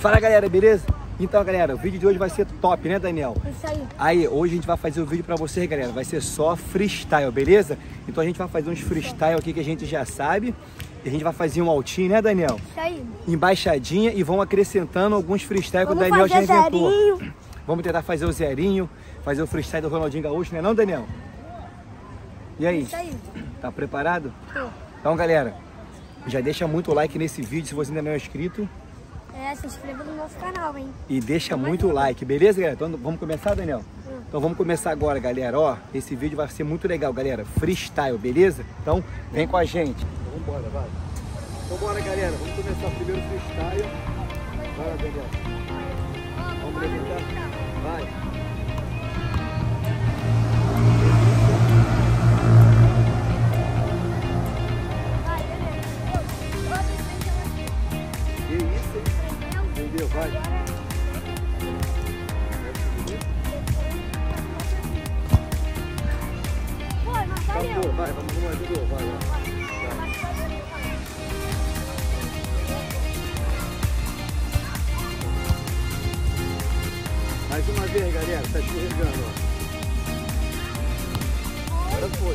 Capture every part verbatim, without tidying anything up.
Fala, galera, beleza? Então, galera, o vídeo de hoje vai ser top, né, Daniel? Isso aí. Aí, hoje a gente vai fazer o vídeo pra vocês, galera. Vai ser só freestyle, beleza? Então a gente vai fazer uns freestyle aqui que a gente já sabe. E a gente vai fazer um altinho, né, Daniel? Isso aí. Embaixadinha e vão acrescentando alguns freestyle que o Vamos Daniel já fazer inventou. zerinho. Vamos tentar fazer o zerinho, fazer o freestyle do Ronaldinho Gaúcho, não é não, Daniel? E aí? Isso aí. Tá preparado? Tô. Então, galera, já deixa muito like nesse vídeo se você ainda não é inscrito. É, se inscreva no nosso canal, hein? E deixa muito like, beleza, galera? Então vamos começar, Daniel? Hum. Então vamos começar agora, galera. Ó, esse vídeo vai ser muito legal, galera. Freestyle, beleza? Então vem com a gente. Então, vamos embora, vai. Então bora, galera. Vamos começar o primeiro freestyle. Vai lá, Daniel. Vamos apresentar. Vai. Que isso, hein? Entendeu? Vai. Acabou, vai, vamos arrumar de novo, vai lá. Mais uma vez, galera, tá escorregando, ó. Agora foi.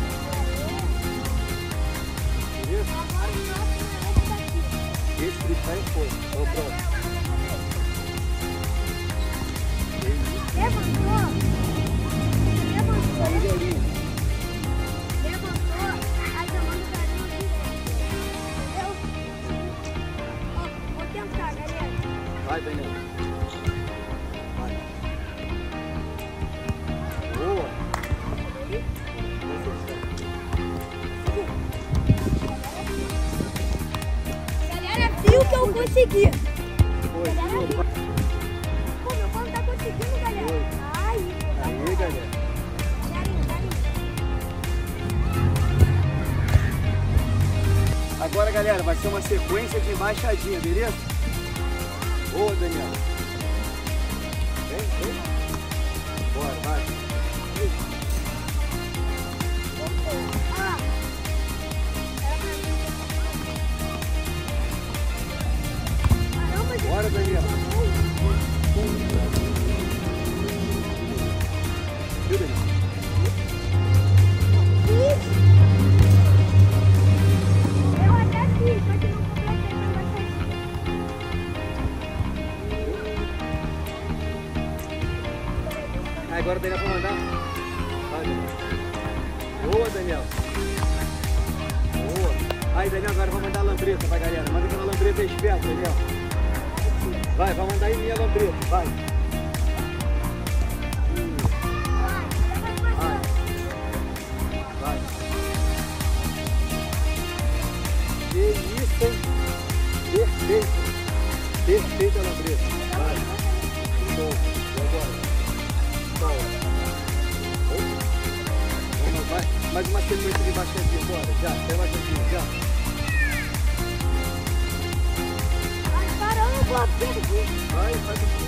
Beleza? Esse freestyle foi. É o próximo. Levantou. Levantou. Aí, galinha. Levantou. Aí eu mando pra mim. Eu. Ó, vou tentar, galera. Vai, Daniel. Vai. Boa. Galera, viu que eu consegui. Foi, Galera, boa. pô, meu pão tá conseguindo, galera. Aí, Aí, galera. carinho, carinho. Agora, galera, vai ser uma sequência de embaixadinha, beleza? Boa, Daniel. Vem, vem. Bora, vai. Ah. Caramba, gente. Bora, Daniel. Viu, Daniel? Eu até fiz, só que não completei a baixadinha. Aí, agora o Daniel vai mandar. Vai, Daniel. Boa, Daniel. Boa. Aí, Daniel, agora vai mandar a lambreta, vai, galera. Manda aquela lambreta aí esperto, Daniel. Vai, vai mandar aí minha lambreta, vai. Vai. Vai. Que isso, hein? Perfeito. Perfeita a lambreta. Vai. Show. E agora? Sol. Vamos, vai. Mais uma sequência de baixadinha, bora. Já, quer baixadinha, já. Ai, caramba, perdi. Vai, faz aqui.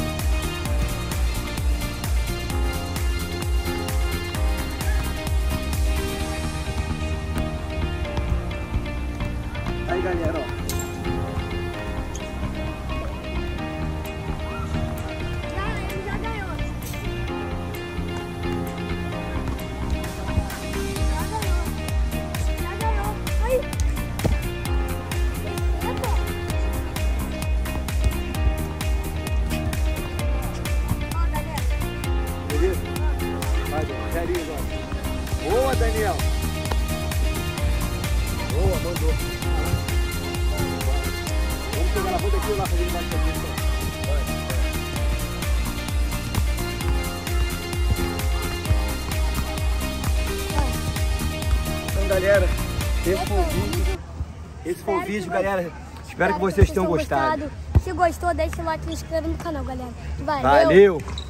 Aí, galera, ó. Já, ele já ganhou. Já ganhou. Já ganhou. Ai. Eita. Ó, galera. Beleza? Vai, Daniel. Zerinho agora. Boa, Daniel. Boa, mandou. Vamos pegar na ponta aqui lá fazer embaixo da pista. Vai, vai. Então, galera, esse foi o vídeo. Esse foi o vídeo, galera. Espero que vocês tenham gostado. Se gostou, deixa o like e se inscreva no canal, galera. Valeu! Valeu!